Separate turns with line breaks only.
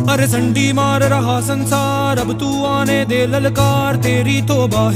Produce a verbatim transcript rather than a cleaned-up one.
अरे संडी मार रहा संसार, अब तू आने दे ललकार, तेरी तौबा है।